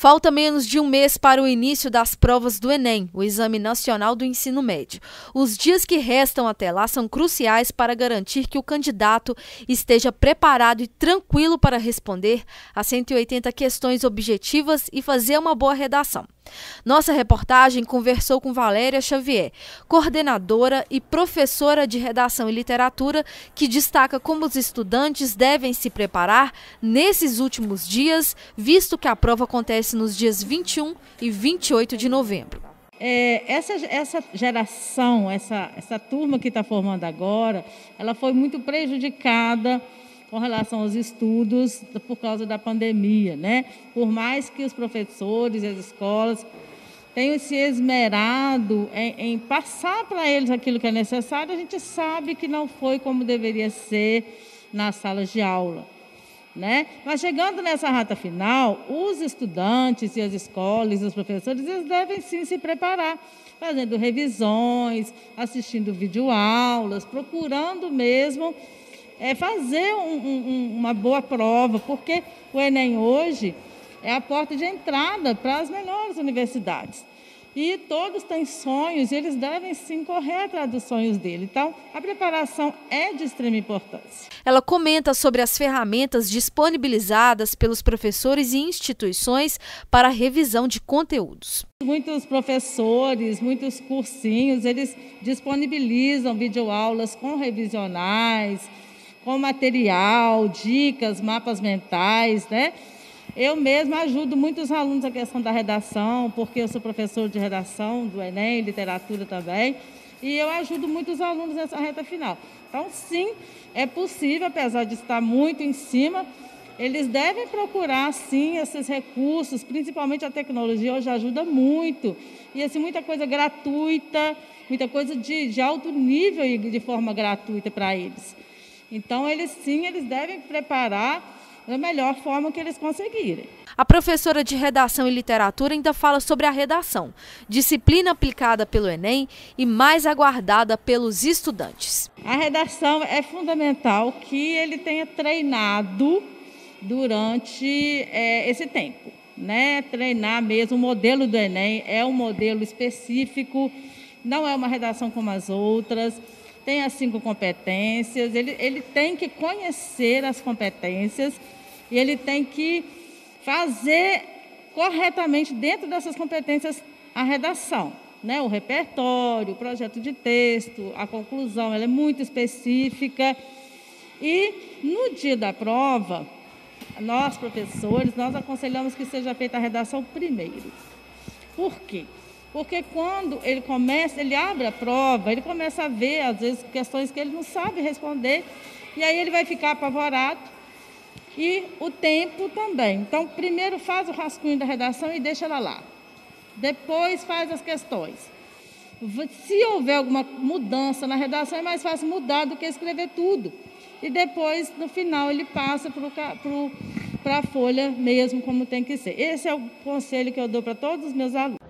Falta menos de um mês para o início das provas do Enem, o Exame Nacional do Ensino Médio. Os dias que restam até lá são cruciais para garantir que o candidato esteja preparado e tranquilo para responder a 180 questões objetivas e fazer uma boa redação. Nossa reportagem conversou com Valéria Xavier, coordenadora e professora de redação e literatura, que destaca como os estudantes devem se preparar nesses últimos dias, visto que a prova acontece nos dias 21 e 28 de novembro. Essa geração, essa turma que está formando agora, ela foi muito prejudicada com relação aos estudos por causa da pandemia, né? Por mais que os professores e as escolas tenham se esmerado em passar para eles aquilo que é necessário, a gente sabe que não foi como deveria ser nas salas de aula, né? Mas chegando nessa reta final, os estudantes e as escolas e os professores, eles devem sim se preparar, fazendo revisões, assistindo videoaulas, procurando mesmo fazer uma boa prova, porque o Enem hoje é a porta de entrada para as melhores universidades. E todos têm sonhos e eles devem sim correr atrás dos sonhos dele. Então, a preparação é de extrema importância. Ela comenta sobre as ferramentas disponibilizadas pelos professores e instituições para a revisão de conteúdos. Muitos professores, muitos cursinhos, eles disponibilizam videoaulas com revisionais, com material, dicas, mapas mentais, né? Eu mesma ajudo muitos alunos na questão da redação, porque eu sou professor de redação do Enem, literatura também, e eu ajudo muitos alunos nessa reta final. Então, sim, é possível, apesar de estar muito em cima, eles devem procurar, sim, esses recursos, principalmente a tecnologia hoje ajuda muito, e assim, muita coisa gratuita, muita coisa de alto nível e de forma gratuita para eles. Então, eles devem preparar da melhor forma que eles conseguirem. A professora de redação e literatura ainda fala sobre a redação, disciplina aplicada pelo Enem e mais aguardada pelos estudantes. A redação é fundamental que ele tenha treinado durante esse tempo, né? Treinar mesmo. O modelo do Enem é um modelo específico, não é uma redação como as outras. Tem as 5 competências, ele tem que conhecer as competências e ele tem que fazer corretamente dentro dessas competências a redação, né? O repertório, o projeto de texto, a conclusão, ela é muito específica. E no dia da prova, nós professores, nós aconselhamos que seja feita a redação primeiro. Por quê? Porque quando ele abre a prova, ele começa a ver, às vezes, questões que ele não sabe responder, e aí ele vai ficar apavorado, e o tempo também. Então, primeiro faz o rascunho da redação e deixa ela lá. Depois faz as questões. Se houver alguma mudança na redação, é mais fácil mudar do que escrever tudo. E depois, no final, ele passa para a folha mesmo como tem que ser. Esse é o conselho que eu dou para todos os meus alunos.